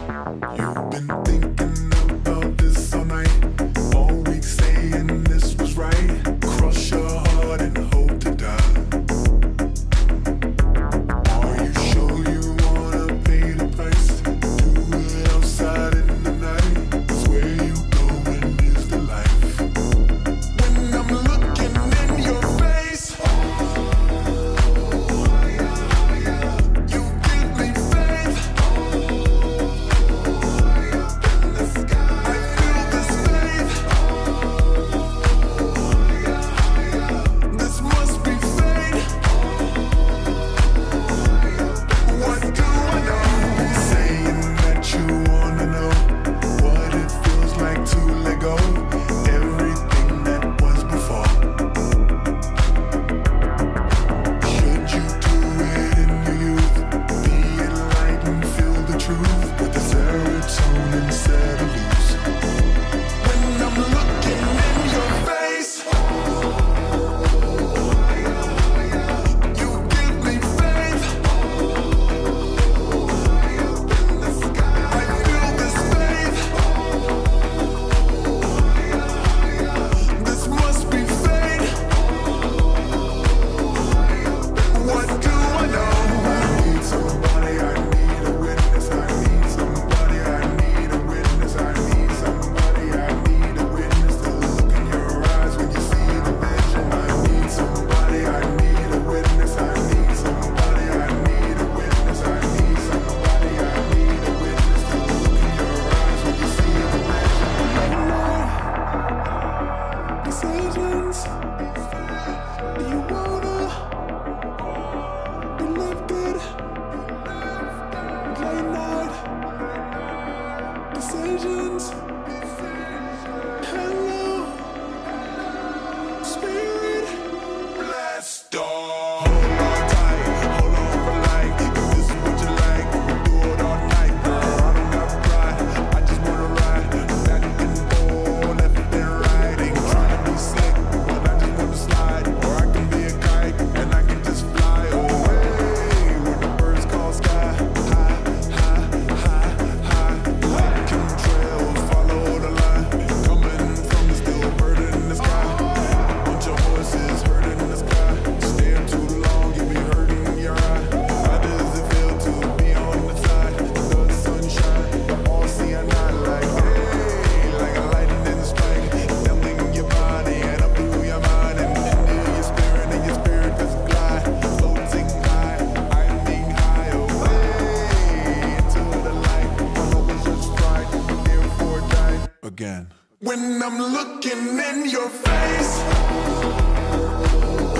You've been thinking about this all night, all week saying this was right. Cross your heart and hope to die. Are you sure you wanna pay the price? Do it outside in the night. 'Cause where you going is the life. When I'm looking in your face, you give me faith. I feel this faith. This must be fate. What do I know? Saying that you wanna know what it feels like to let go everything that was before. Should you do it in your youth? Be enlightened, feel the truth with the serotonin set loose. When I'm looking in your face, you give me faith. I feel this faith. This must be fate. What do I know? I need somebody, I need a witness. I need somebody, I need a witness. I need somebody, I need a witness to look in your eyes when you see the vision. I need somebody, I need a witness. I need somebody, I need a witness. I need somebody, I need a witness to look in your eyes when you see the vision. Decisions. Do you wanna be lifted? Late night decisions. Hello, spirit. Blast off. Hold on tight, hold on for life. If this is what you like, we do it all night, girl. I don't have pride, I just wanna ride back and forth, left and right. Ain't trying to be slick, but I just wanna slide. Or I can be a kite and I can just fly away where the birds call sky. High, high, high, high. Like chemtrails, follow the line. Coming from the still burden in the sky. Bunch of horses hurting in the sky. Staying too long, you be hurting your eye. How does it feel to be on the side? The sunshine, the all see at night. Like, hey, like a lightning strike. Numbing your body and up through your mind and into your spirit, and your spirit just glide. Floating high, I mean high away into the light. My hope is just right, therefore die again. When I'm looking in your face,